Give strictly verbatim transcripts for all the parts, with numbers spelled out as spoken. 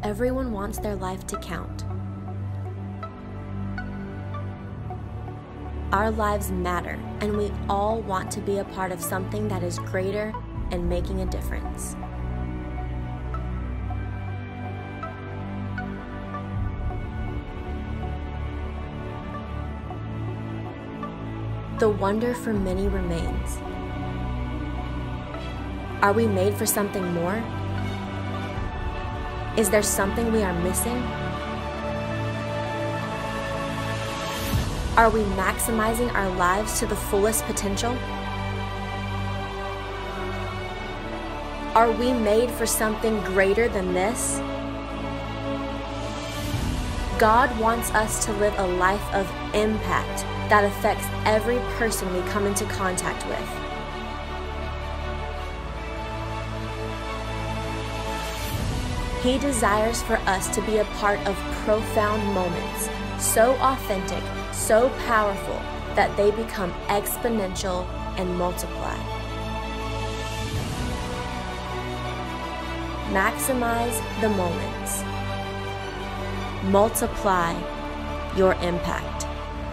Everyone wants their life to count. Our lives matter, and we all want to be a part of something that is greater and making a difference. The wonder for many remains. Are we made for something more? Is there something we are missing? Are we maximizing our lives to the fullest potential? Are we made for something greater than this? God wants us to live a life of impact that affects every person we come into contact with. He desires for us to be a part of profound moments, so authentic, so powerful, that they become exponential and multiply. Maximize the moments. Multiply your impact.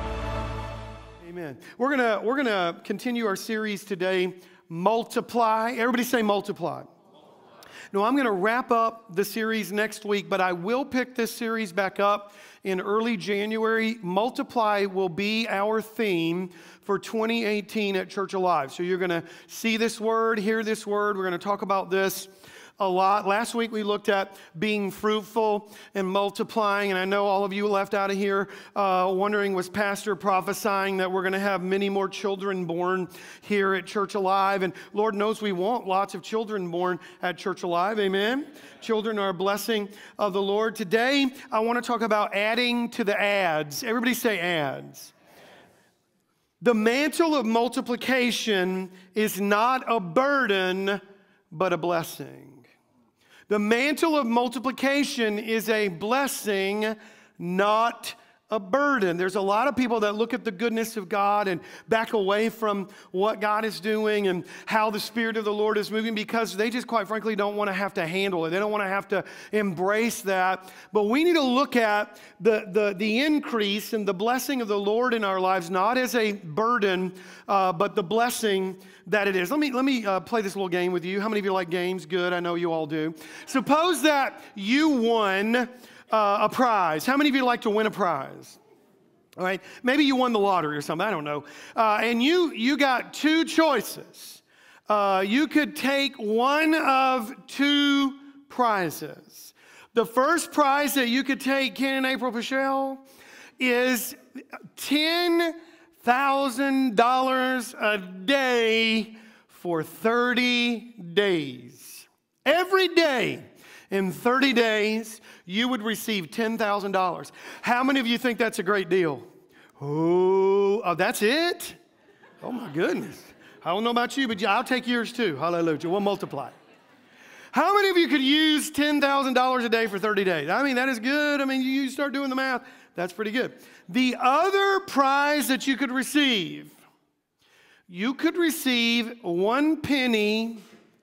Amen. We're gonna we're gonna continue our series today, Multiply. Everybody say multiply. No, I'm going to wrap up the series next week, but I will pick this series back up in early January. Multiply will be our theme for twenty eighteen at Church Alive. So you're going to see this word, hear this word. We're going to talk about this a lot. Last week we looked at being fruitful and multiplying, and I know all of you left out of here uh, wondering, was Pastor prophesying that we're going to have many more children born here at Church Alive? And Lord knows we want lots of children born at Church Alive. Amen. Children are a blessing of the Lord. Today I want to talk about adding to the ads. Everybody say ads. The mantle of multiplication is not a burden, but a blessing. The mantle of multiplication is a blessing, not a burden. There's a lot of people that look at the goodness of God and back away from what God is doing and how the Spirit of the Lord is moving because they just, quite frankly, don't want to have to handle it. They don't want to have to embrace that. But we need to look at the, the, the increase and the blessing of the Lord in our lives, not as a burden, uh, but the blessing that it is. Let me, let me uh, play this little game with you. How many of you like games? Good, I know you all do. Suppose that you won Uh, a prize. How many of you like to win a prize? All right, maybe you won the lottery or something, I don't know. Uh, and you, you got two choices. Uh, you could take one of two prizes. The first prize that you could take, Ken and April Pichelle, is ten thousand dollars a day for thirty days. Every day in thirty days, you would receive ten thousand dollars. How many of you think that's a great deal? Oh, oh, that's it? Oh my goodness. I don't know about you, but yeah, I'll take yours too. Hallelujah. We'll multiply. How many of you could use ten thousand dollars a day for thirty days? I mean, that is good. I mean, you start doing the math. That's pretty good. The other prize that you could receive, you could receive one penny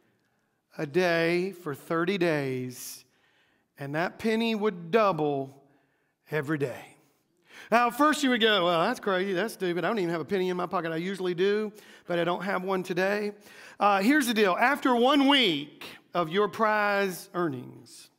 a day for thirty days, and that penny would double every day. Now, at first you would go, well, that's crazy, that's stupid. I don't even have a penny in my pocket. I usually do, but I don't have one today. Uh, here's the deal. After one week of your prize earnings,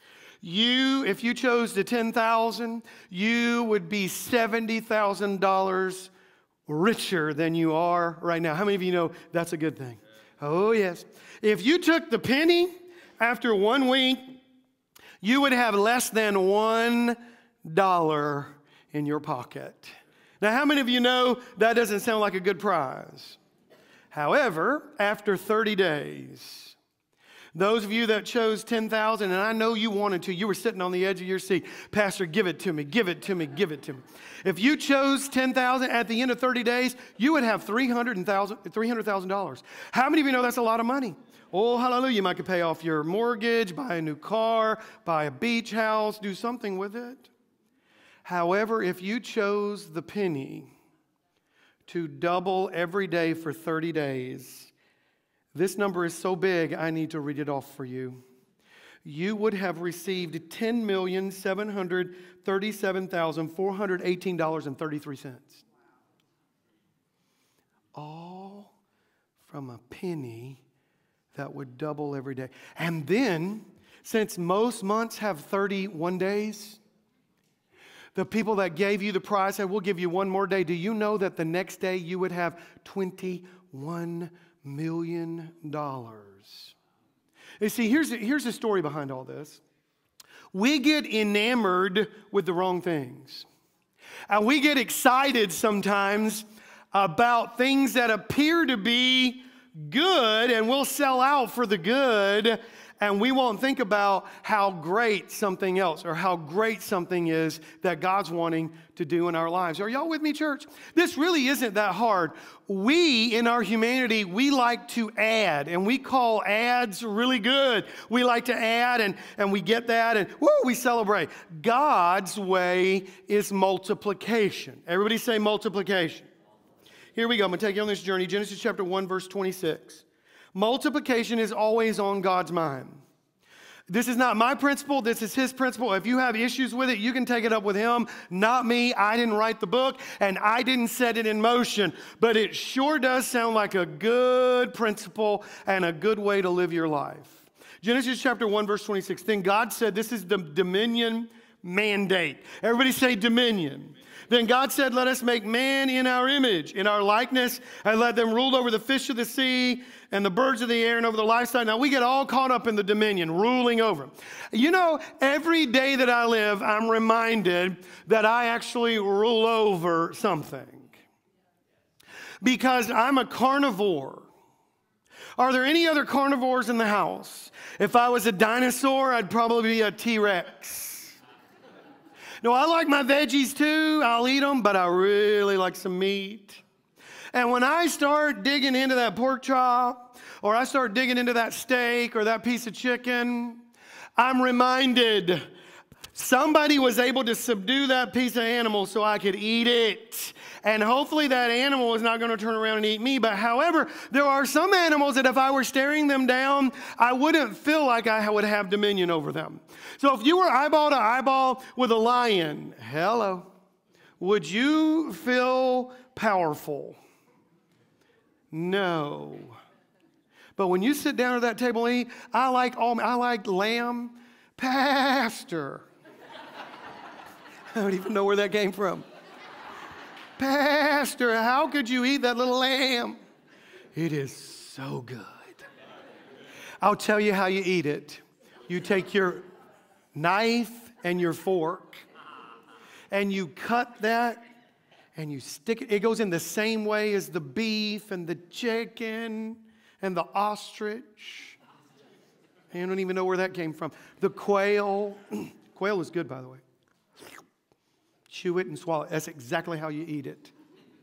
you, if you chose the ten thousand dollars, you would be seventy thousand dollars richer than you are right now. How many of you know that's a good thing? Oh, yes. If you took the penny after one week, you would have less than one dollar in your pocket. Now, how many of you know that doesn't sound like a good prize? However, after thirty days, those of you that chose ten thousand dollars, and I know you wanted to, you were sitting on the edge of your seat, Pastor, give it to me, give it to me, give it to me. If you chose ten thousand dollars at the end of thirty days, you would have three hundred thousand dollars. How many of you know that's a lot of money? Oh, hallelujah. You might could pay off your mortgage, buy a new car, buy a beach house, do something with it. However, if you chose the penny to double every day for thirty days, this number is so big, I need to read it off for you. you would have received ten million seven hundred thirty-seven thousand four hundred eighteen dollars and thirty-three cents. All from a penny that would double every day. And then, since most months have thirty-one days, the people that gave you the prize said, we'll give you one more day. Do you know that the next day you would have twenty-one million dollars? You see, here's, here's the story behind all this. We get enamored with the wrong things. And we get excited sometimes about things that appear to be good, and we'll sell out for the good, and we won't think about how great something else or how great something is that God's wanting to do in our lives. Are y'all with me, church? This really isn't that hard. We, in our humanity, we like to add, and we call ads really good. We like to add, and, and we get that, and woo, we celebrate. God's way is multiplication. Everybody say multiplication. Here we go. I'm going to take you on this journey. Genesis chapter one, verse twenty-six. Multiplication is always on God's mind. This is not my principle. This is his principle. If you have issues with it, you can take it up with him, not me. I didn't write the book, and I didn't set it in motion. But it sure does sound like a good principle and a good way to live your life. Genesis chapter one, verse twenty-six. Then God said, this is the dominion mandate. Everybody say dominion. Then God said, let us make man in our image, in our likeness, and let them rule over the fish of the sea and the birds of the air and over the livestock. Now, we get all caught up in the dominion, ruling over. You know, every day that I live, I'm reminded that I actually rule over something. Because I'm a carnivore. Are there any other carnivores in the house? If I was a dinosaur, I'd probably be a T-Rex. No, I like my veggies too. I'll eat them, but I really like some meat. And when I start digging into that pork chop, or I start digging into that steak or that piece of chicken, I'm reminded somebody was able to subdue that piece of animal so I could eat it. And hopefully that animal is not going to turn around and eat me. But however, there are some animals that if I were staring them down, I wouldn't feel like I would have dominion over them. So if you were eyeball to eyeball with a lion, hello, would you feel powerful? No. But when you sit down at that table and eat, I like all, I like lamb, pastor. I don't even know where that came from. Pastor, how could you eat that little lamb? It is so good. I'll tell you how you eat it. You take your knife and your fork, and you cut that, and you stick it. It goes in the same way as the beef and the chicken and the ostrich. I don't even know where that came from. The quail. Quail is good, by the way. Chew it and swallow it. That's exactly how you eat it.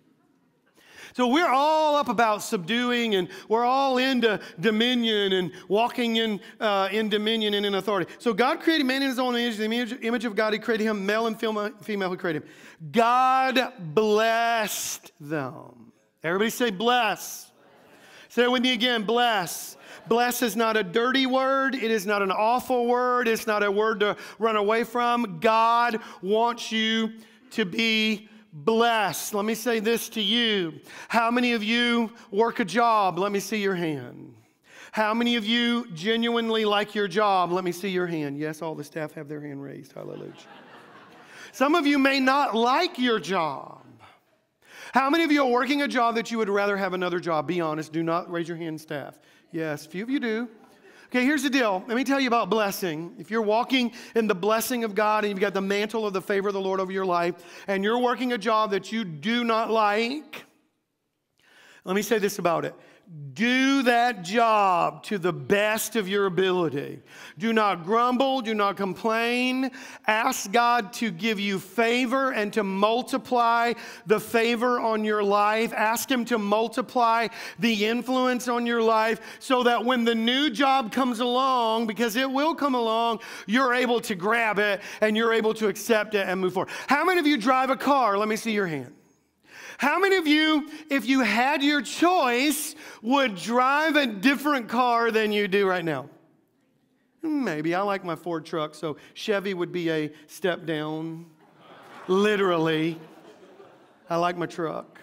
So we're all up about subduing, and we're all into dominion and walking in uh, in dominion and in authority. So God created man in his own image. The image, image of God, he created him. Male and female, female, he created him. God blessed them. Everybody say bless. Say it with me again, bless. Bless is not a dirty word. It is not an awful word. It's not a word to run away from. God wants you to be blessed. Let me say this to you. How many of you work a job? Let me see your hand. How many of you genuinely like your job? Let me see your hand. Yes, all the staff have their hand raised. Hallelujah. Some of you may not like your job. How many of you are working a job that you would rather have another job? Be honest. Do not raise your hand, staff. Yes, a few of you do. Okay, here's the deal. Let me tell you about blessing. If you're walking in the blessing of God and you've got the mantle of the favor of the Lord over your life, and you're working a job that you do not like, let me say this about it. Do that job to the best of your ability. Do not grumble. Do not complain. Ask God to give you favor and to multiply the favor on your life. Ask him to multiply the influence on your life so that when the new job comes along, because it will come along, you're able to grab it and you're able to accept it and move forward. How many of you drive a car? Let me see your hand. How many of you, if you had your choice, would drive a different car than you do right now? Maybe. I like my Ford truck, so Chevy would be a step down. Literally. I like my truck.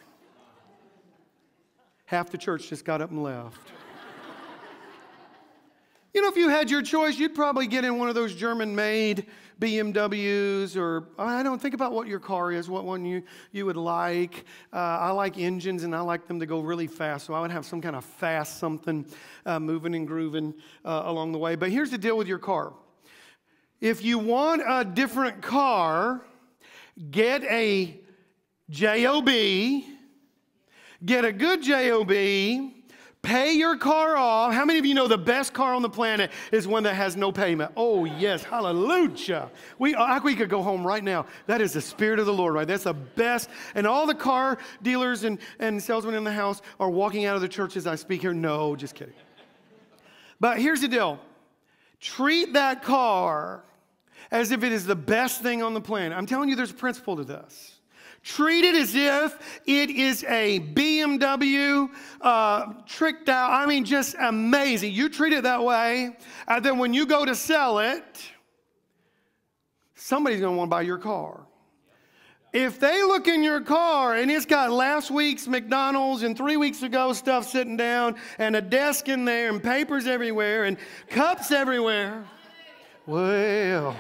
Half the church just got up and left. You know, if you had your choice, you'd probably get in one of those German-made B M Ws, or I don't think about what your car is, what one you, you would like. Uh, I like engines, and I like them to go really fast, so I would have some kind of fast something uh, moving and grooving uh, along the way. But here's the deal with your car. If you want a different car, get a J O B, get a good J O B, pay your car off. How many of you know the best car on the planet is one that has no payment? Oh, yes. Hallelujah. We, we could go home right now. That is the Spirit of the Lord, right? That's the best. And all the car dealers and, and salesmen in the house are walking out of the church as I speak here. No, just kidding. But here's the deal. Treat that car as if it is the best thing on the planet. I'm telling you, there's a principle to this. Treat it as if it is a B M W, uh, tricked out. I mean, just amazing. You treat it that way, and then when you go to sell it, somebody's going to want to buy your car. If they look in your car and it's got last week's McDonald's and three weeks ago stuff sitting down and a desk in there and papers everywhere and cups everywhere, well...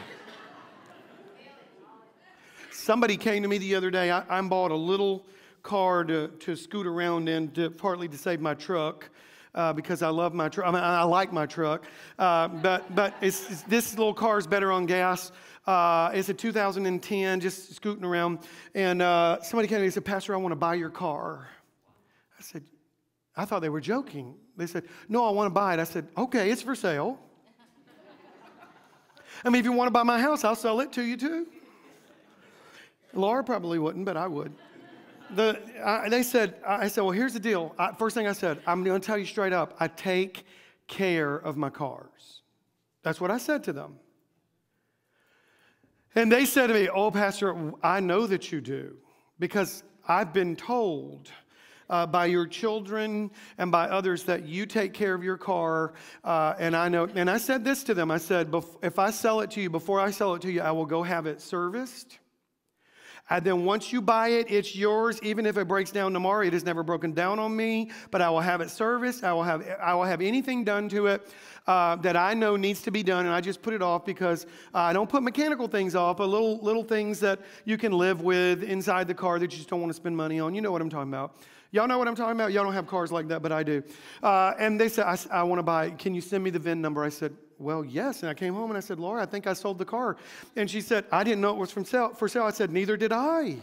Somebody came to me the other day. I, I bought a little car to, to scoot around in, to, partly to save my truck uh, because I love my truck. I mean, I like my truck, uh, but but it's, it's, this little car is better on gas. Uh, it's a two thousand ten, just scooting around. And uh, somebody came to me and said, "Pastor, I want to buy your car." I said, I thought they were joking. They said, "No, I want to buy it." I said, "Okay, it's for sale." I mean, if you want to buy my house, I'll sell it to you too. Laura probably wouldn't, but I would. The, I, they said, I said, well, here's the deal. I, first thing I said, I'm going to tell you straight up, I take care of my cars. That's what I said to them. And they said to me, oh, Pastor, I know that you do, because I've been told uh, by your children and by others that you take care of your car. Uh, and I know, and I said this to them. I said, if I sell it to you, before I sell it to you, I will go have it serviced. And then once you buy it, it's yours. Even if it breaks down tomorrow, it has never broken down on me. But I will have it serviced. I will have I will have anything done to it uh, that I know needs to be done. And I just put it off because uh, I don't put mechanical things off, but little little things that you can live with inside the car that you just don't want to spend money on. You know what I'm talking about. Y'all know what I'm talking about? Y'all don't have cars like that, but I do. Uh, and they said, I, I want to buy it. Can you send me the V I N number? I said, well, yes. And I came home and I said, Laura, I think I sold the car. And she said, I didn't know it was from sale, for sale. I said, neither did I.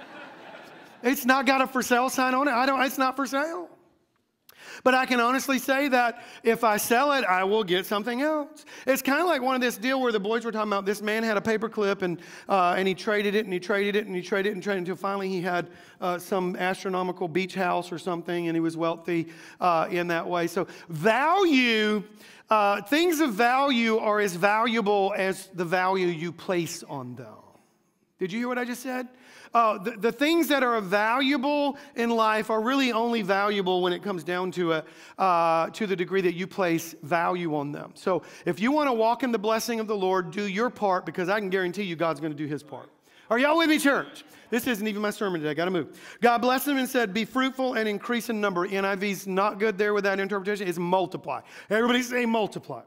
It's not got a for sale sign on it. I don't, it's not for sale. But I can honestly say that if I sell it, I will get something else. It's kind of like one of this deal where the boys were talking about this man had a paper clip and uh, and he traded it and he traded it and he traded it and traded it until finally he had uh, some astronomical beach house or something, and he was wealthy uh, in that way. So value, uh, things of value are as valuable as the value you place on them. Did you hear what I just said? Uh, the, the things that are valuable in life are really only valuable when it comes down to it, uh, to the degree that you place value on them. So if you want to walk in the blessing of the Lord, do your part, because I can guarantee you God's going to do his part. Are y'all with me, church? This isn't even my sermon today. Got to move. God blessed them and said, be fruitful and increase in number. N I V's not good there with that interpretation. It's multiply. Everybody say multiply.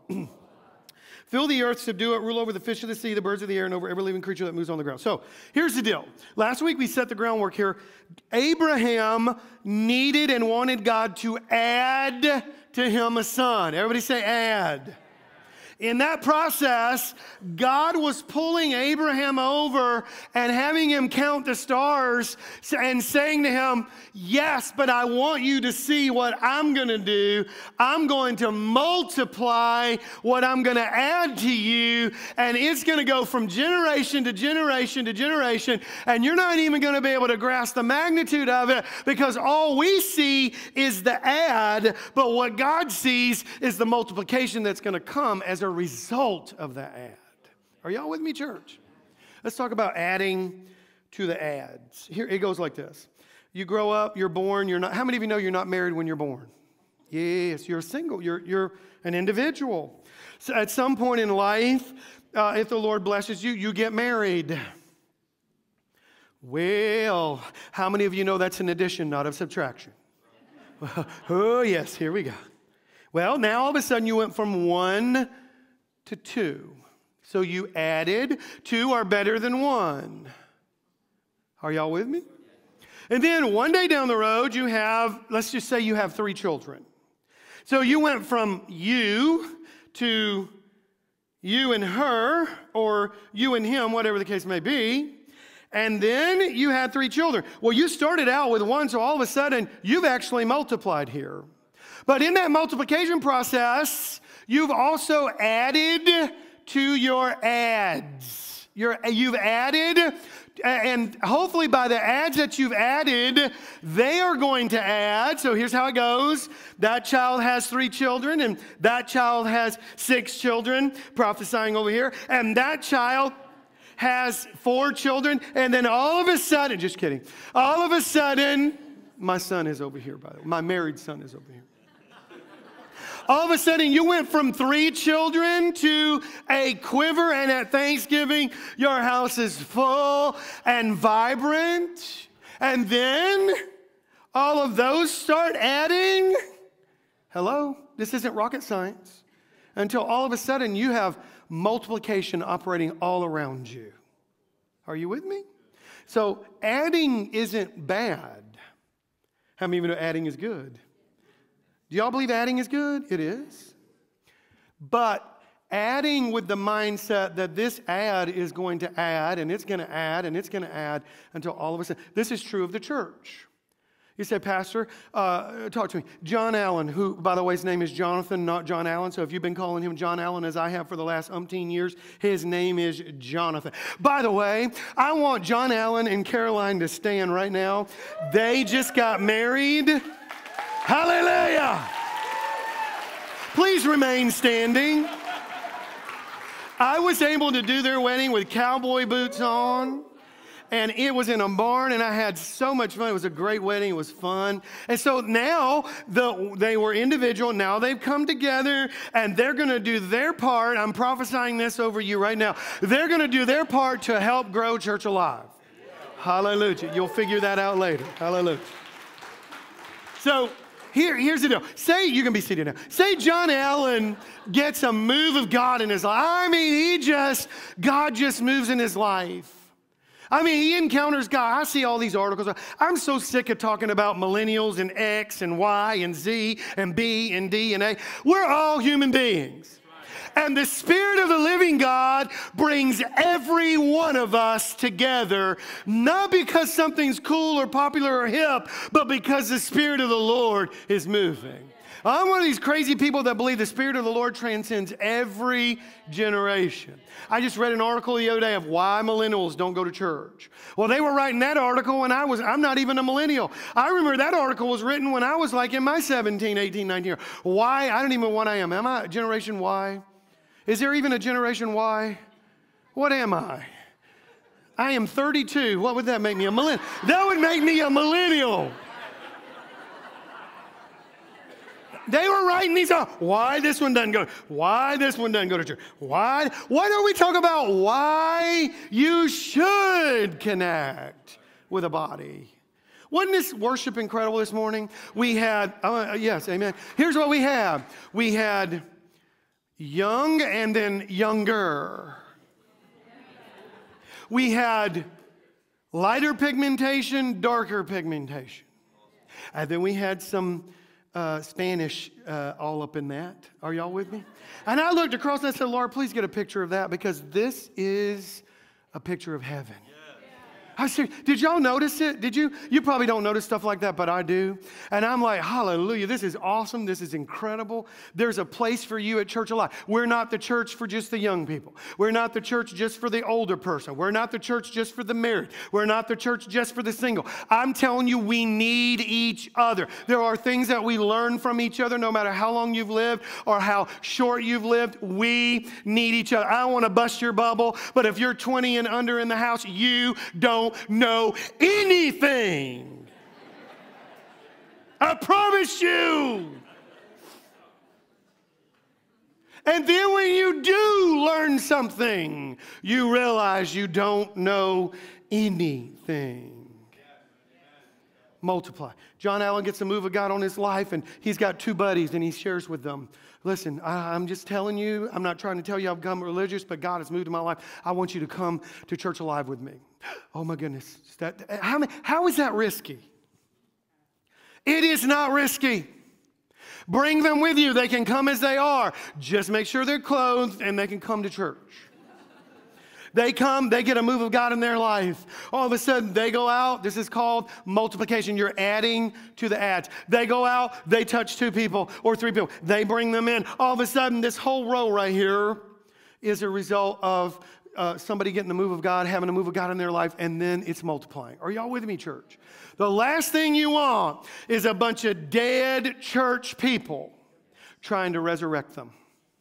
Fill the earth, subdue it, rule over the fish of the sea, the birds of the air, and over every living creature that moves on the ground. So here's the deal. Last week we set the groundwork here. Abraham needed and wanted God to add to him a son. Everybody say add. In that process, God was pulling Abraham over and having him count the stars and saying to him, yes, but I want you to see what I'm going to do. I'm going to multiply what I'm going to add to you, and it's going to go from generation to generation to generation, and you're not even going to be able to grasp the magnitude of it, because all we see is the add, but what God sees is the multiplication that's going to come as a result of the add. Are y'all with me, church? Let's talk about adding to the adds. Here it goes like this. You grow up, you're born, you're not, how many of you know you're not married when you're born? Yes, you're single. You're, you're an individual. So at some point in life, uh, if the Lord blesses you, you get married. Well, how many of you know that's an addition, not a subtraction? Oh, yes, here we go. Well, now all of a sudden you went from one to two. So you added two are better than one. Are y'all with me? And then one day down the road, you have, let's just say you have three children. So you went from you to you and her, or you and him, whatever the case may be. And then you had three children. Well, you started out with one, so all of a sudden, you've actually multiplied here. But in that multiplication process, you've also added to your adds. You're, you've added, and hopefully by the adds that you've added, they are going to add. So here's how it goes. That child has three children, and that child has six children, prophesying over here. And that child has four children, and then all of a sudden, just kidding, all of a sudden, my son is over here, by the way. My married son is over here. All of a sudden, you went from three children to a quiver, and at Thanksgiving, your house is full and vibrant. And then all of those start adding. Hello? This isn't rocket science. Until all of a sudden, you have multiplication operating all around you. Are you with me? So adding isn't bad. How many of you know adding is good? Do y'all believe adding is good? It is. But adding with the mindset that this add is going to add, and it's going to add, and it's going to add until all of a sudden. This is true of the church. You say, Pastor, uh, talk to me. John Allen, who, by the way, his name is Jonathan, not John Allen. So if you've been calling him John Allen, as I have for the last umpteen years, his name is Jonathan. By the way, I want John Allen and Caroline to stand right now. They just got married. Hallelujah. Please remain standing. I was able to do their wedding with cowboy boots on. And it was in a barn, and I had so much fun. It was a great wedding. It was fun. And so now the, they were individual. Now they've come together, and they're going to do their part. I'm prophesying this over you right now. They're going to do their part to help grow Church Alive. Hallelujah. You'll figure that out later. Hallelujah. So here, here's the deal. Say, you can be seated now. Say John Allen gets a move of God in his life. I mean, he just, God just moves in his life. I mean, he encounters God. I see all these articles. I'm so sick of talking about millennials and X and Y and Z and B and D and A. We're all human beings. And the Spirit of the living God brings every one of us together, not because something's cool or popular or hip, but because the Spirit of the Lord is moving. I'm one of these crazy people that believe the Spirit of the Lord transcends every generation. I just read an article the other day of why millennials don't go to church. Well, they were writing that article when I was, I'm not even a millennial. I remember that article was written when I was like in my seventeen, eighteen, nineteen years. Why? I don't even know what I am. Am I Generation Y? Is there even a Generation Y? What am I? I am thirty-two. What would that make me? A millennial? That would make me a millennial. They were writing these out. Why this one doesn't go? Why this one doesn't go to church? Why? Why don't we talk about why you should connect with a body? Wasn't this worship incredible this morning? We had, uh, yes, amen. Here's what we had. We had young and then younger. We had lighter pigmentation, darker pigmentation. And then we had some Uh, Spanish uh, all up in that. Are y'all with me? And I looked across and I said, Lord, please get a picture of that because this is a picture of heaven. I said, did y'all notice it? Did you? You probably don't notice stuff like that, but I do. And I'm like, hallelujah, this is awesome. This is incredible. There's a place for you at Church Alive. We're not the church for just the young people. We're not the church just for the older person. We're not the church just for the married. We're not the church just for the single. I'm telling you, we need each other. There are things that we learn from each other, no matter how long you've lived or how short you've lived. We need each other. I don't want to bust your bubble, but if you're twenty and under in the house, you don't know anything. I promise you. And then when you do learn something, you realize you don't know anything. Multiply. John Allen gets a move of God on his life, and he's got two buddies, and he shares with them, listen, I, I'm just telling you, I'm not trying to tell you I've become religious, but God has moved in my life. I want you to come to Church Alive with me. Oh my goodness. Is that, how, how is that risky? It is not risky. Bring them with you. They can come as they are. Just make sure they're clothed and they can come to church. They come, they get a move of God in their life. All of a sudden, they go out. This is called multiplication. You're adding to the ads. They go out, they touch two people or three people. They bring them in. All of a sudden, this whole row right here is a result of uh, somebody getting the move of God, having a move of God in their life, and then it's multiplying. Are y'all with me, church? The last thing you want is a bunch of dead church people trying to resurrect them.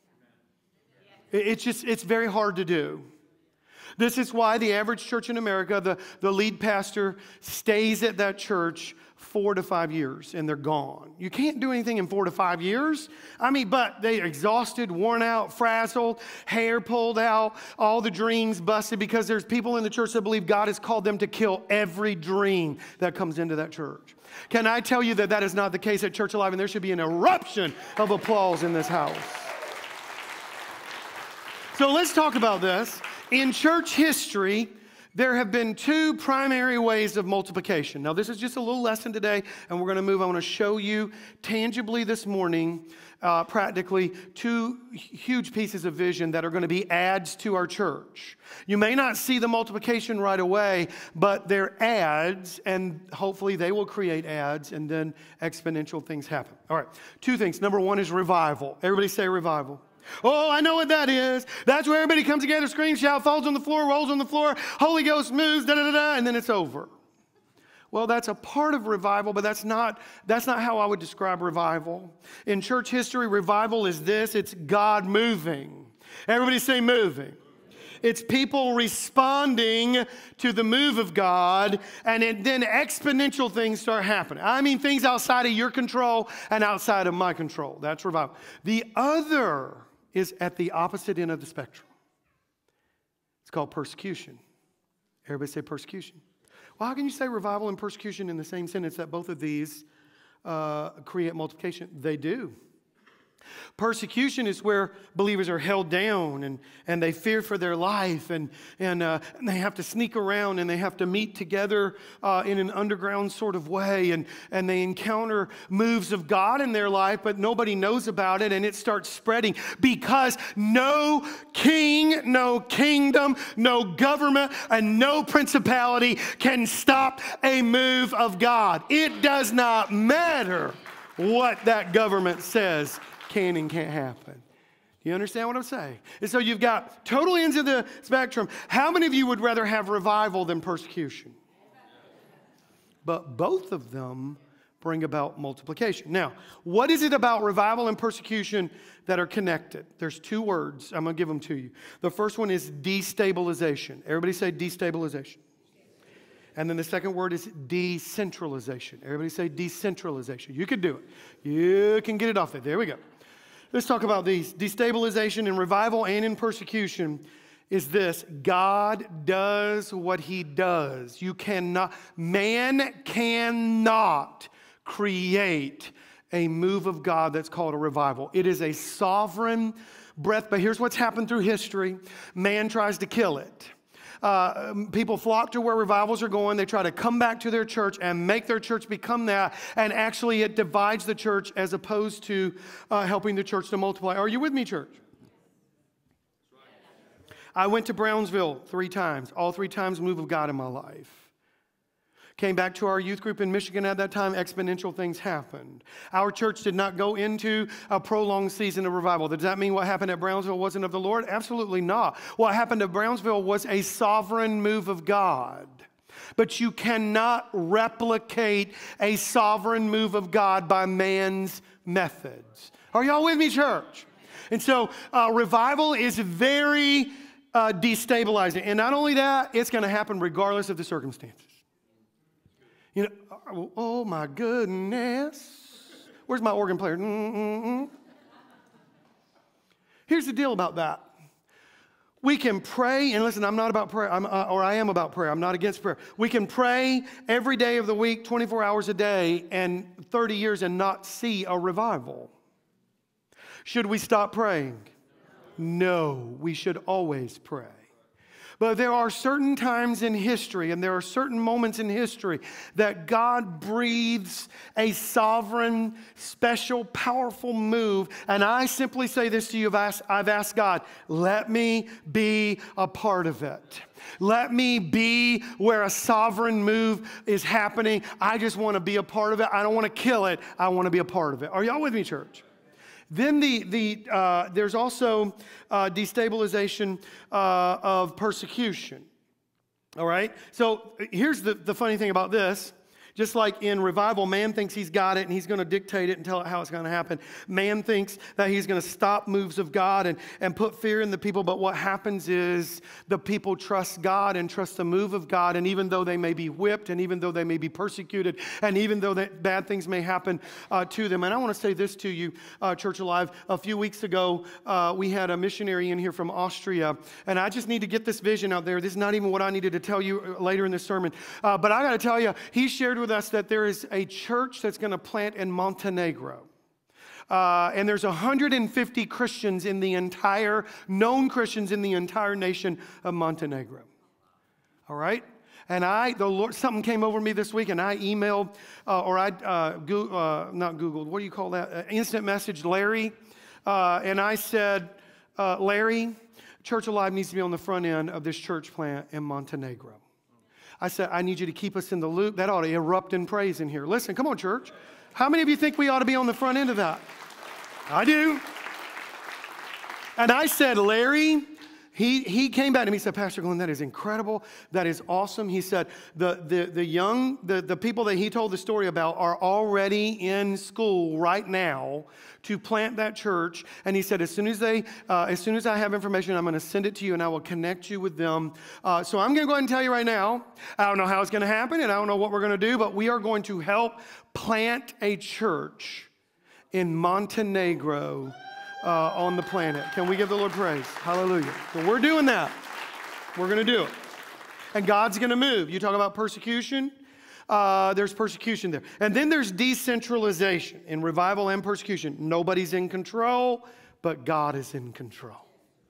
It's just, it's very hard to do. This is why the average church in America, the, the lead pastor stays at that church four to five years and they're gone. You can't do anything in four to five years. I mean, but they're exhausted, worn out, frazzled, hair pulled out, all the dreams busted, because there's people in the church that believe God has called them to kill every dream that comes into that church. Can I tell you that that is not the case at Church Alive, and there should be an eruption of applause in this house. So let's talk about this. In church history, there have been two primary ways of multiplication. Now, this is just a little lesson today, and we're going to move. I want to show you tangibly this morning, uh, practically, two huge pieces of vision that are going to be adds to our church. You may not see the multiplication right away, but they're adds, and hopefully they will create adds, and then exponential things happen. All right, two things. Number one is revival. Everybody say revival. Oh, I know what that is. That's where everybody comes together, screams, shouts, falls on the floor, rolls on the floor, Holy Ghost moves, da da da da, and then it's over. Well, that's a part of revival, but that's not, that's not how I would describe revival. In church history, revival is this. It's God moving. Everybody say moving. It's people responding to the move of God, and it, then exponential things start happening. I mean, things outside of your control and outside of my control. That's revival. The other is at the opposite end of the spectrum. It's called persecution. Everybody say persecution. Well, how can you say revival and persecution in the same sentence that both of these uh, create multiplication? They do. Persecution is where believers are held down and, and they fear for their life, and, and, uh, and they have to sneak around and they have to meet together uh, in an underground sort of way, and, and they encounter moves of God in their life, but nobody knows about it, and it starts spreading because no king, no kingdom, no government, and no principality can stop a move of God. It does not matter what that government says can and can't happen. You understand what I'm saying? And so you've got total ends of the spectrum. How many of you would rather have revival than persecution? But both of them bring about multiplication. Now, what is it about revival and persecution that are connected? There's two words. I'm going to give them to you. The first one is destabilization. Everybody say destabilization. And then the second word is decentralization. Everybody say decentralization. You can do it. You can get it off there. There we go. Let's talk about these. Destabilization in revival and in persecution is this. God does what he does. You cannot, man cannot create a move of God that's called a revival. It is a sovereign breath. But here's what's happened through history. Man tries to kill it. Uh, people flock to where revivals are going. They try to come back to their church and make their church become that. And actually it divides the church as opposed to uh, helping the church to multiply. Are you with me, church? I went to Brownsville three times. All three times move of God in my life. Came back to our youth group in Michigan at that time. Exponential things happened. Our church did not go into a prolonged season of revival. Does that mean what happened at Brownsville wasn't of the Lord? Absolutely not. What happened at Brownsville was a sovereign move of God. But you cannot replicate a sovereign move of God by man's methods. Are y'all with me, church? And so uh, revival is very uh, destabilizing. And not only that, it's going to happen regardless of the circumstances. You know, oh my goodness. Where's my organ player? Mm-mm-mm. Here's the deal about that. We can pray, and listen, I'm not about prayer, I'm, uh, or I am about prayer. I'm not against prayer. We can pray every day of the week, twenty-four hours a day, and thirty years and not see a revival. Should we stop praying? No, we should always pray. But there are certain times in history, and there are certain moments in history that God breathes a sovereign, special, powerful move. And I simply say this to you, I've asked, I've asked God, let me be a part of it. Let me be where a sovereign move is happening. I just want to be a part of it. I don't want to kill it. I want to be a part of it. Are y'all with me, church? Then the, the, uh, there's also uh, destabilization uh, of persecution, all right? So here's the, the funny thing about this. Just like in revival, man thinks he's got it and he's going to dictate it and tell it how it's going to happen. Man thinks that he's going to stop moves of God and, and put fear in the people. But what happens is the people trust God and trust the move of God. And even though they may be whipped and even though they may be persecuted and even though that bad things may happen uh, to them. And I want to say this to you, uh, Church Alive. A few weeks ago, uh, we had a missionary in here from Austria. And I just need to get this vision out there. This is not even what I needed to tell you later in this sermon. Uh, but I got to tell you, he shared with us that there is a church that's going to plant in Montenegro. Uh, and there's one hundred fifty Christians in the entire, known Christians in the entire nation of Montenegro. All right? And I, the Lord, something came over me this week, and I emailed, uh, or I, uh, go, uh, not Googled, what do you call that? Uh, instant message Larry. Uh, and I said, uh, Larry, Church Alive needs to be on the front end of this church plant in Montenegro. I said, I need you to keep us in the loop. That ought to erupt in praise in here. Listen, come on, church. How many of you think we ought to be on the front end of that? I do. And I said, Larry, he, he came back to me and said, Pastor Glenn, that is incredible. That is awesome. He said, the, the, the young, the, the people that he told the story about are already in school right now to plant that church. And he said, as soon as they, uh, as soon as I have information, I'm going to send it to you and I will connect you with them. Uh, so I'm going to go ahead and tell you right now, I don't know how it's going to happen and I don't know what we're going to do, but we are going to help plant a church in Montenegro uh, on the planet. Can we give the Lord praise? Hallelujah. So we're doing that. We're going to do it. And God's going to move. You talk about persecution. Uh, there's persecution there. And then there's decentralization in revival and persecution. Nobody's in control, but God is in control.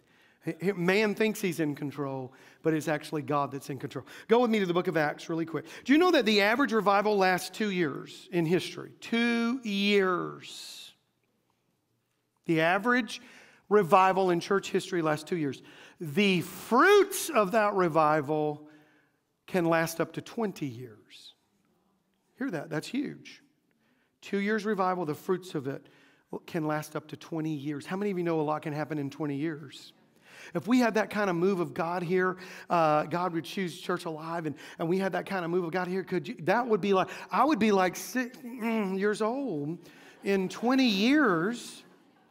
Man thinks he's in control, but it's actually God that's in control. Go with me to the book of Acts really quick. Do you know that the average revival lasts two years in history? Two years. The average revival in church history lasts two years. The fruits of that revival can last up to twenty years. Hear that? That's huge. Two years revival, the fruits of it can last up to twenty years. How many of you know a lot can happen in twenty years? If we had that kind of move of God here, uh, God would choose Church Alive, and, and we had that kind of move of God here, could you, that would be like, I would be like six mm, years old in twenty years.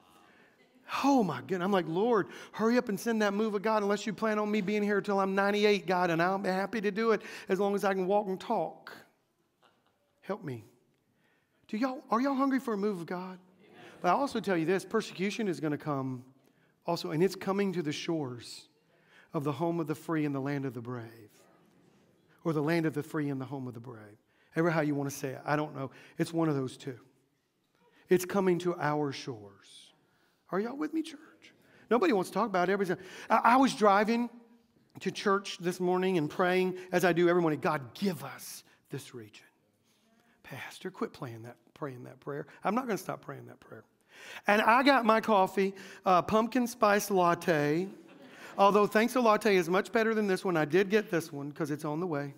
Oh my goodness. I'm like, Lord, hurry up and send that move of God unless you plan on me being here until I'm ninety-eight, God, and I'll be happy to do it as long as I can walk and talk. Help me. Do y'all, are y'all hungry for a move of God? But I'll also tell you this, persecution is going to come also, and it's coming to the shores of the home of the free and the land of the brave. Or the land of the free and the home of the brave. Ever how you want to say it, I don't know. It's one of those two. It's coming to our shores. Are y'all with me, church? Nobody wants to talk about it. Everybody's, I, I was driving to church this morning and praying, as I do every morning, God, give us this region. Pastor, quit playing that, praying that prayer. I'm not going to stop praying that prayer. And I got my coffee, uh, pumpkin spice latte. Although Thanks a Latte is much better than this one. I did get this one because it's on the way.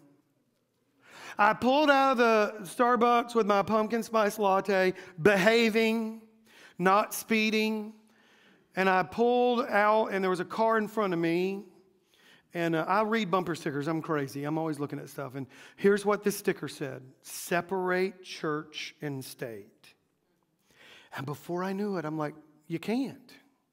I pulled out of the Starbucks with my pumpkin spice latte, behaving, not speeding. And I pulled out, and there was a car in front of me. And uh, I read bumper stickers. I'm crazy. I'm always looking at stuff. And here's what this sticker said. Separate church and state. And before I knew it, I'm like, you can't.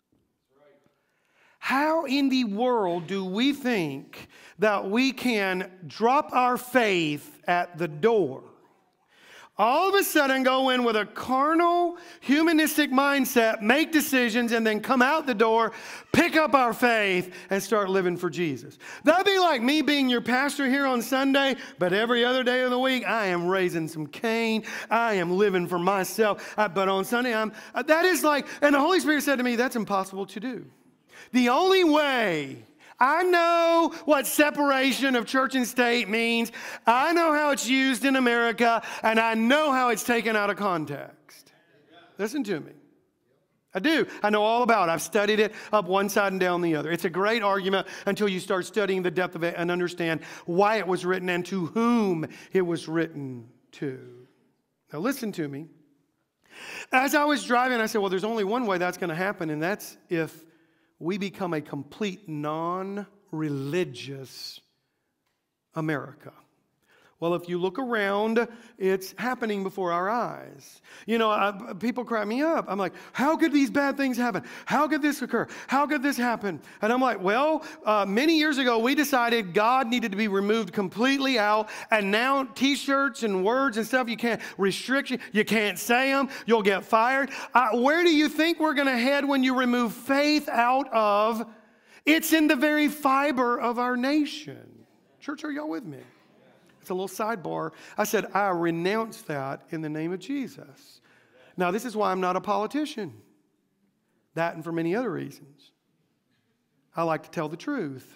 How in the world do we think that we can drop our faith at the door all of a sudden go in with a carnal, humanistic mindset, make decisions, and then come out the door, pick up our faith, and start living for Jesus. That'd be like me being your pastor here on Sunday, but every other day of the week, I am raising some Cain. I am living for myself. I, but on Sunday, I'm, that is like, and the Holy Spirit said to me, that's impossible to do. The only way I know what separation of church and state means. I know how it's used in America, and I know how it's taken out of context. Listen to me. I do. I know all about it. I've studied it up one side and down the other. It's a great argument until you start studying the depth of it and understand why it was written and to whom it was written to. Now listen to me. As I was driving, I said, well, there's only one way that's going to happen, and that's if we become a complete non-religious America. Well, if you look around, it's happening before our eyes. You know, I, people crack me up. I'm like, how could these bad things happen? How could this occur? How could this happen? And I'm like, well, uh, many years ago, we decided God needed to be removed completely out. And now T-shirts and words and stuff, you can't restrict you. You can't say them. You'll get fired. Uh, where do you think we're going to head when you remove faith out of? It's in the very fiber of our nation. Church, are y'all with me? It's a little sidebar. I said, I renounce that in the name of Jesus. Now, this is why I'm not a politician. That and for many other reasons. I like to tell the truth.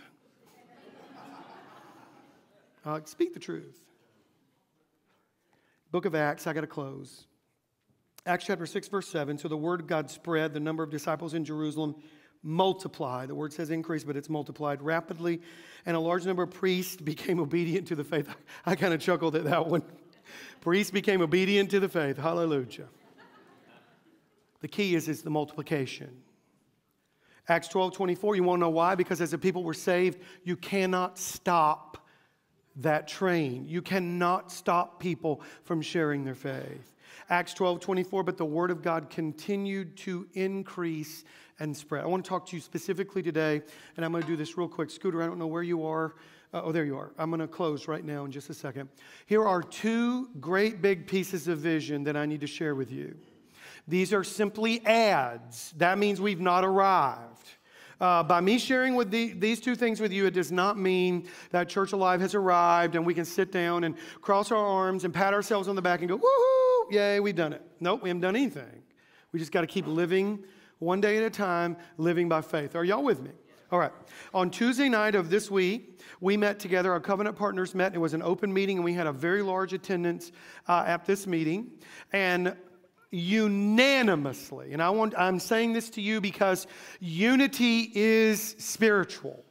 I like to speak the truth. Book of Acts, I got to close. Acts chapter six, verse seven. So the word of God spread, the number of disciples in Jerusalem multiply. The word says increase, but it's multiplied rapidly. And a large number of priests became obedient to the faith. I kind of chuckled at that one. Priests became obedient to the faith. Hallelujah. The key is, is the multiplication. Acts twelve twenty-four, you want to know why? Because as the people were saved, you cannot stop that train. You cannot stop people from sharing their faith. Acts twelve twenty-four, but the word of God continued to increase and spread. I want to talk to you specifically today, and I'm going to do this real quick. Scooter, I don't know where you are. Uh, oh, there you are. I'm going to close right now in just a second. Here are two great big pieces of vision that I need to share with you. These are simply ads. That means we've not arrived. Uh, by me sharing with the, these two things with you, it does not mean that Church Alive has arrived and we can sit down and cross our arms and pat ourselves on the back and go, woohoo, yay, we've done it. Nope, we haven't done anything. We just got to keep living one day at a time, living by faith. Are y'all with me? All right. On Tuesday night of this week, we met together. Our covenant partners met. It was an open meeting, and we had a very large attendance uh, at this meeting. And unanimously, and I want, I'm saying this to you because unity is spiritual.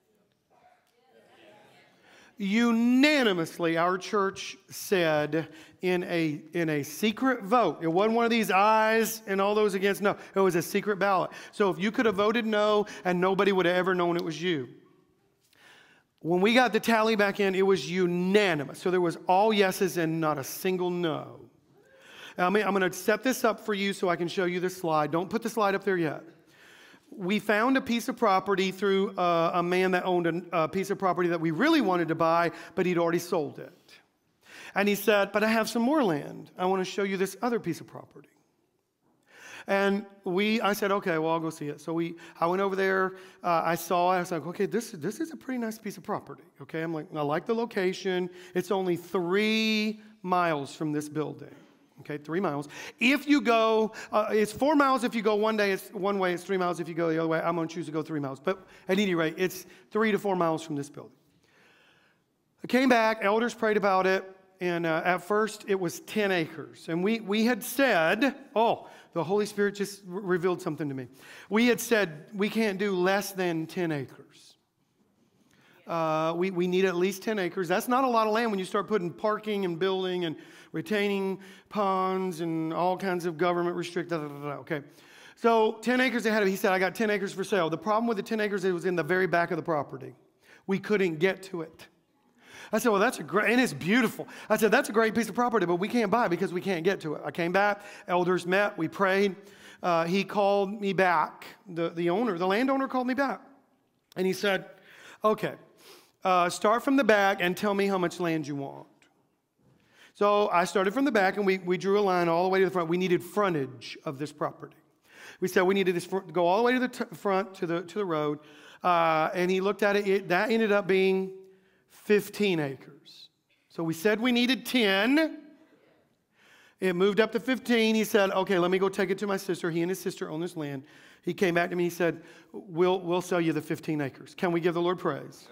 Unanimously, our church said in a, in a secret vote, it wasn't one of these ayes and all those against, no, it was a secret ballot. So if you could have voted no and nobody would have ever known it was you. When we got the tally back in, it was unanimous. So there was all yeses and not a single no. Now, I'm going to set this up for you so I can show you this slide. Don't put the slide up there yet. We found a piece of property through uh, a man that owned a, a piece of property that we really wanted to buy, but he'd already sold it. And he said, but I have some more land. I want to show you this other piece of property. And we, I said, okay, well, I'll go see it. So we, I went over there. Uh, I saw it. I was like, okay, this, this is a pretty nice piece of property. Okay, I'm like, I like the location. It's only three miles from this building. Okay, three miles. If you go, uh, it's four miles if you go one day, it's one way, it's three miles if you go the other way. I'm going to choose to go three miles. But at any rate, it's three to four miles from this building. I came back, elders prayed about it, and uh, at first it was ten acres. And we, we had said, oh, the Holy Spirit just re- revealed something to me. We had said we can't do less than ten acres. Uh, we, we need at least ten acres. That's not a lot of land when you start putting parking and building and retaining ponds and all kinds of government restricted. Okay. So ten acres ahead of, he said, I got ten acres for sale. The problem with the ten acres, it was in the very back of the property. We couldn't get to it. I said, well, that's a great, and it's beautiful. I said, that's a great piece of property, but we can't buy it because we can't get to it. I came back, elders met, we prayed. Uh, he called me back, the, the owner, the landowner called me back. And he said, okay, uh, start from the back and tell me how much land you want. So I started from the back, and we, we drew a line all the way to the front. We needed frontage of this property. We said we needed this fr- to go all the way to the t- front, to the, to the road. Uh, and he looked at it, it. That ended up being fifteen acres. So we said we needed ten. It moved up to fifteen. He said, okay, let me go take it to my sister. He and his sister own this land. He came back to me. He said, we'll, we'll sell you the fifteen acres. Can we give the Lord praise?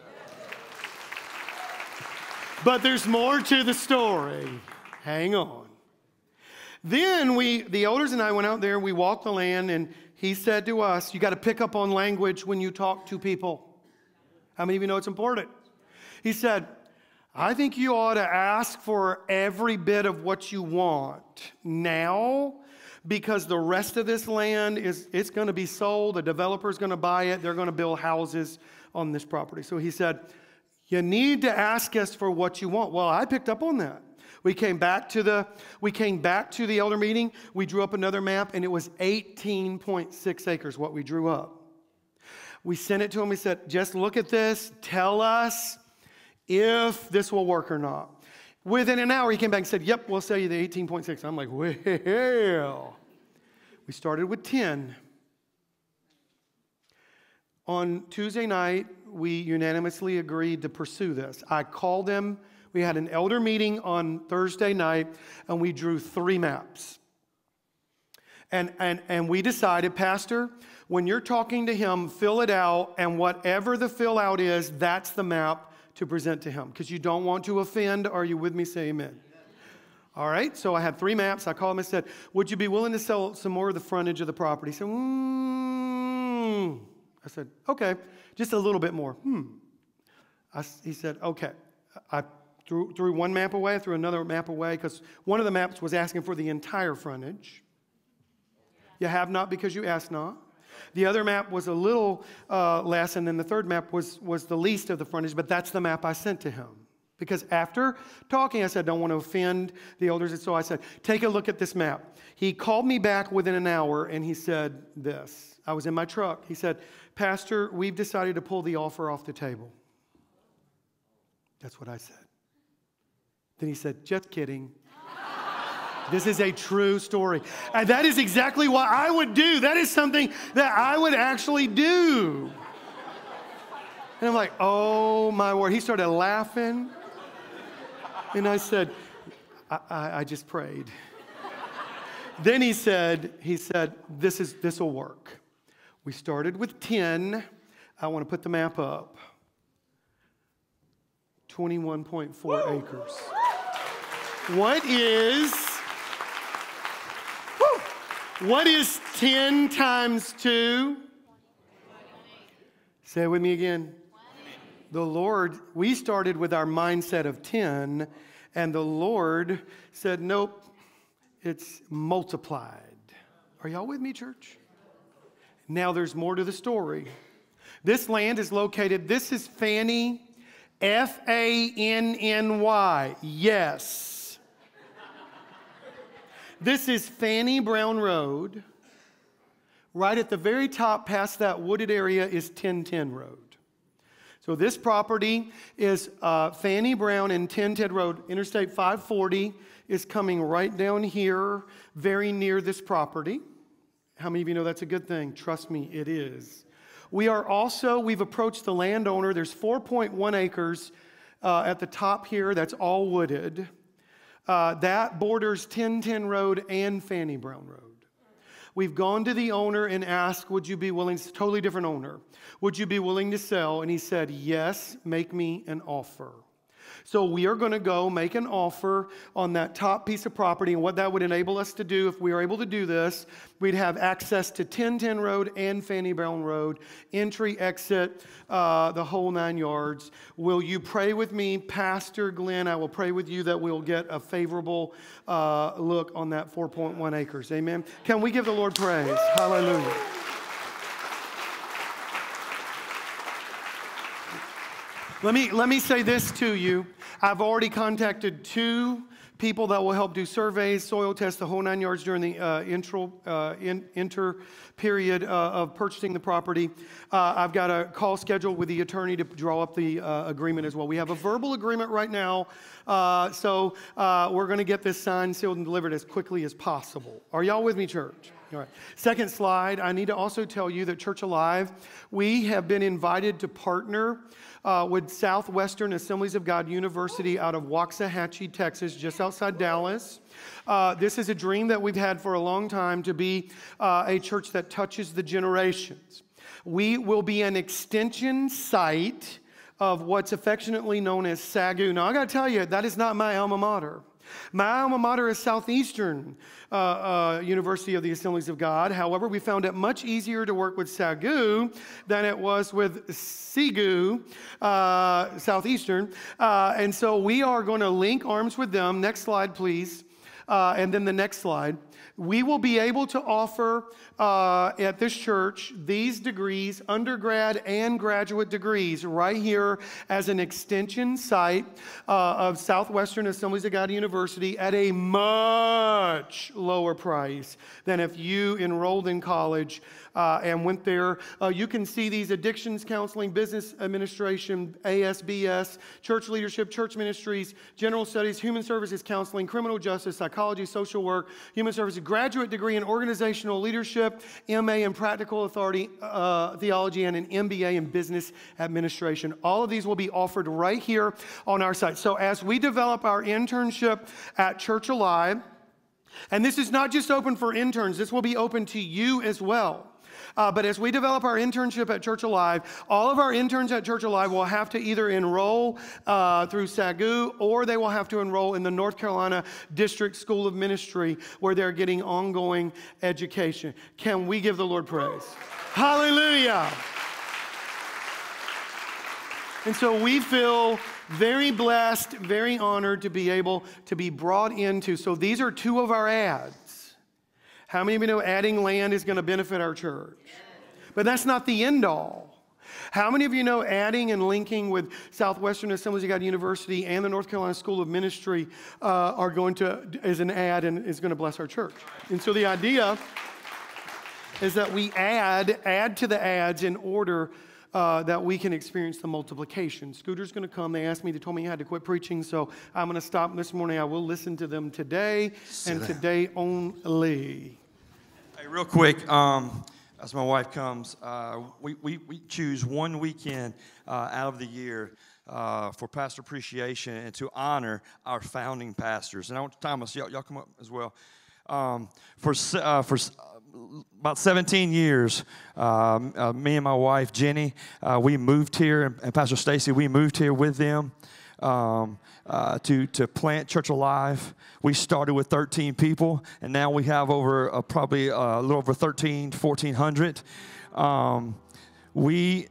But there's more to the story. Hang on. Then we, the elders and I went out there. We walked the land, and he said to us, you got to pick up on language when you talk to people. How many of you know it's important? He said, I think you ought to ask for every bit of what you want now, because the rest of this land is it's going to be sold. The developer's going to buy it. They're going to build houses on this property. So he said, you need to ask us for what you want. Well, I picked up on that. We came back to the we came back to the elder meeting. We drew up another map, and it was eighteen point six acres what we drew up. We sent it to him. We said, just look at this. Tell us if this will work or not. Within an hour, he came back and said, yep, we'll sell you the eighteen point six. I'm like, well. We started with ten. On Tuesday night, we unanimously agreed to pursue this. I called them. We had an elder meeting on Thursday night, and we drew three maps. And, and, and we decided, Pastor, when you're talking to him, fill it out, and whatever the fill out is, that's the map to present to him, because you don't want to offend. Are you with me? Say amen. Amen. All right, so I had three maps. I called him and said, would you be willing to sell some more of the frontage of the property? He said, mm. I said, okay, just a little bit more. Hmm. I, he said, okay. I threw, threw one map away, I threw another map away, because one of the maps was asking for the entire frontage. You have not because you ask not. The other map was a little uh, less, and then the third map was, was the least of the frontage, but that's the map I sent to him. Because after talking, I said, I don't want to offend the elders, and so I said, take a look at this map. He called me back within an hour, and he said this. I was in my truck. He said, Pastor, we've decided to pull the offer off the table. That's what I said. Then he said, just kidding. This is a true story. And that is exactly what I would do. That is something that I would actually do. And I'm like, oh my word. He started laughing. And I said, I, I, I just prayed. Then he said, he said, this is this will work. We started with ten. I want to put the map up. twenty-one point four Woo! Acres. What is What is ten times two? Say it with me again. The Lord, we started with our mindset of ten, and the Lord said, nope, it's multiplied. Are y'all with me, church? Now there's more to the story. This land is located, this is Fanny, F A N N Y, yes. This is Fanny Brown Road. Right at the very top past that wooded area is ten ten Road. So this property is uh, Fanny Brown and ten ten Road. Interstate five forty is coming right down here, very near this property. How many of you know that's a good thing? Trust me, it is. We are also, we've approached the landowner. There's four point one acres uh, at the top here that's all wooded. Uh, that borders ten ten Road and Fanny Brown Road. We've gone to the owner and asked, would you be willing, it's a totally different owner, would you be willing to sell? And he said, yes, make me an offer. So we are going to go make an offer on that top piece of property, and what that would enable us to do, if we are able to do this, we'd have access to ten ten Road and Fanny Brown Road, entry, exit, uh, the whole nine yards. Will you pray with me, Pastor Glenn? I will pray with you that we'll get a favorable uh, look on that four point one acres. Amen. Can we give the Lord praise? Hallelujah. Let me, let me say this to you. I've already contacted two people that will help do surveys, soil tests, the whole nine yards during the uh, intro, uh, in, inter period uh, of purchasing the property. Uh, I've got a call scheduled with the attorney to draw up the uh, agreement as well. We have a verbal agreement right now, uh, so uh, we're going to get this signed, sealed, and delivered as quickly as possible. Are y'all with me, church? All right. Second slide, I need to also tell you that Church Alive, we have been invited to partner uh, with Southwestern Assemblies of God University out of Waxahachie, Texas, just outside Dallas. Uh, this is a dream that we've had for a long time, to be uh, a church that touches the generations. We will be an extension site of what's affectionately known as S A G U. Now, I got to tell you, that is not my alma mater. My alma mater is Southeastern uh, uh, University of the Assemblies of God. However, we found it much easier to work with S A G U than it was with S I G U, uh, Southeastern. Uh, and so we are going to link arms with them. Next slide, please. Uh, and then the next slide. We will be able to offer uh, at this church these degrees, undergrad and graduate degrees, right here as an extension site uh, of Southwestern Assemblies of God University at a much lower price than if you enrolled in college uh, and went there. Uh, you can see these addictions counseling, business administration, A S B S, church leadership, church ministries, general studies, human services counseling, criminal justice, psychology, social work, human services, graduate degree in organizational leadership, M A in practical authority, uh, theology, and an M B A in business administration. All of these will be offered right here on our site. So as we develop our internship at Church Alive, and this is not just open for interns, this will be open to you as well. Uh, but as we develop our internship at Church Alive, all of our interns at Church Alive will have to either enroll uh, through S A G U, or they will have to enroll in the North Carolina District School of Ministry, where they're getting ongoing education. Can we give the Lord praise? Hallelujah. And so we feel very blessed, very honored to be able to be brought into. So these are two of our ads. How many of you know adding land is going to benefit our church? But that's not the end all. How many of you know adding and linking with Southwestern Assemblies of God University and the North Carolina School of Ministry uh, are going to, is an add and is going to bless our church? And so the idea is that we add, add to the ads in order Uh, that we can experience the multiplication. Scooter's going to come. They asked me, they told me I had to quit preaching, so I'm going to stop this morning. I will listen to them today and today only. Hey, real quick, um, as my wife comes, uh, we, we, we choose one weekend uh, out of the year uh, for pastor appreciation and to honor our founding pastors. And I want Thomas, y'all, y'all come up as well. Um, for uh, for about seventeen years, um, uh, me and my wife, Jenny, uh, we moved here, and, and Pastor Stacy, we moved here with them um, uh, to, to plant Church Alive. We started with thirteen people, and now we have over uh, probably uh, a little over thirteen, fourteen hundred. Um, we,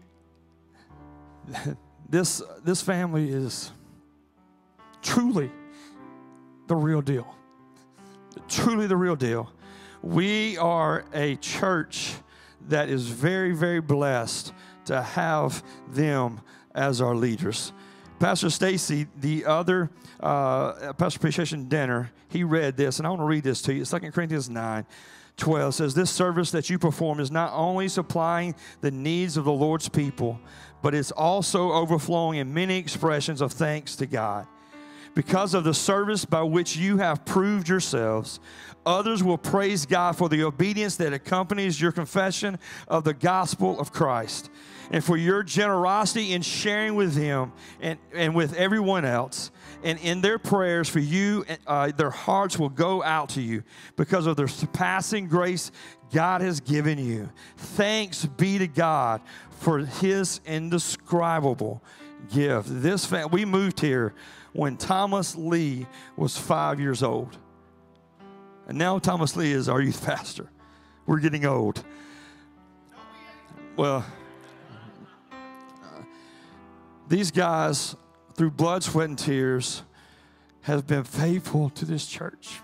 this, this family is truly the real deal. Truly the real deal. We are a church that is very, very blessed to have them as our leaders. Pastor Stacy, the other uh, Pastor Appreciation Dinner, he read this, and I want to read this to you. Second Corinthians nine twelve says, "This service that you perform is not only supplying the needs of the Lord's people, but it's also overflowing in many expressions of thanks to God. Because of the service by which you have proved yourselves, others will praise God for the obedience that accompanies your confession of the gospel of Christ, and for your generosity in sharing with Him and, and with everyone else. And in their prayers for you, uh, their hearts will go out to you because of the surpassing grace God has given you. Thanks be to God for His indescribable gift." This fam- we moved here when Thomas Lee was five years old. And now Thomas Lee is our youth pastor. We're getting old. Well, uh, these guys, through blood, sweat, and tears, have been faithful to this church.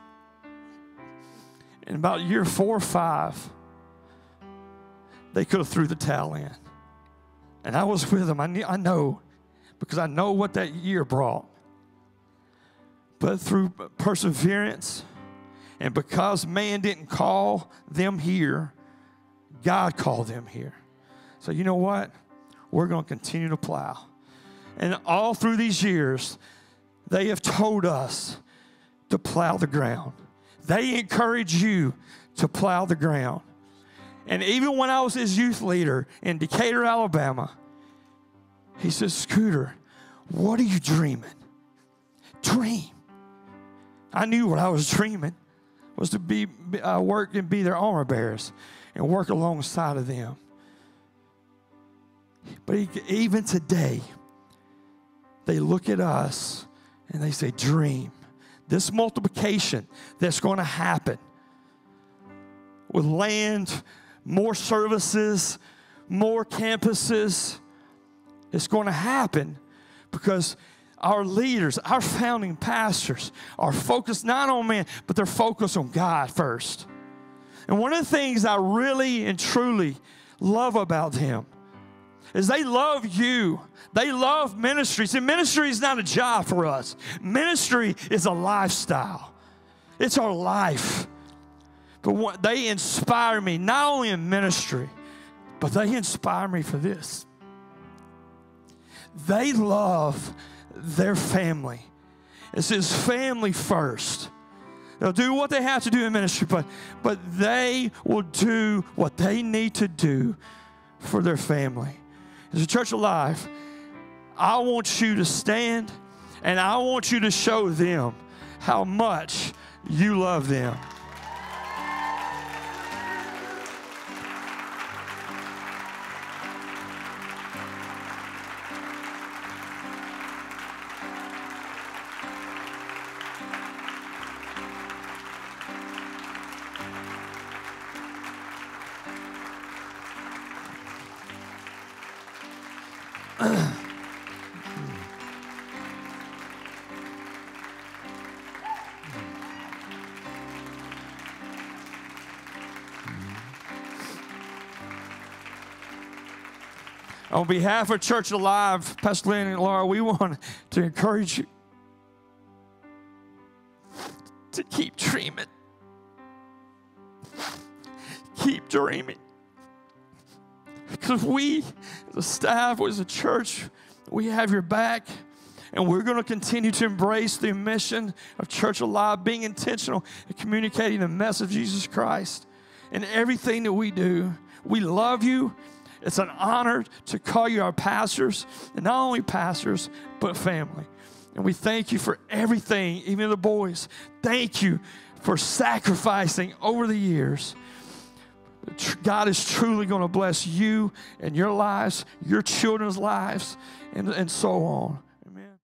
In about year four or five, they could have threw the towel in. And I was with them. I, knew, I know. because I know what that year brought. But through perseverance, and because man didn't call them here, God called them here. So you know what? We're going to continue to plow. And all through these years, they have told us to plow the ground. They encourage you to plow the ground. And even when I was his youth leader in Decatur, Alabama, he says, Scooter, what are you dreaming? Dream. I knew what I was dreaming was to be uh, work and be their armor bearers and work alongside of them. But he, even today, they look at us and they say, dream. This multiplication that's going to happen with land, more services, more campuses, it's going to happen because our leaders, our founding pastors are focused not on man, but they're focused on God first. And one of the things I really and truly love about them is they love you. They love ministry. See, ministry is not a job for us. Ministry is a lifestyle. It's our life. But what, they inspire me, not only in ministry, but they inspire me for this. They love their family. It says family first. They'll do what they have to do in ministry, but, but they will do what they need to do for their family. As a Church Alive, I want you to stand and I want you to show them how much you love them. On behalf of Church Alive, Pastor Lynn and Laura, we want to encourage you to keep dreaming. Keep dreaming. Because we, as a staff, as a church, we have your back. And we're going to continue to embrace the mission of Church Alive, being intentional in communicating the message of Jesus Christ in everything that we do. We love you. It's an honor to call you our pastors, and not only pastors, but family. And we thank you for everything, even the boys. Thank you for sacrificing over the years. God is truly going to bless you and your lives, your children's lives, and, and so on.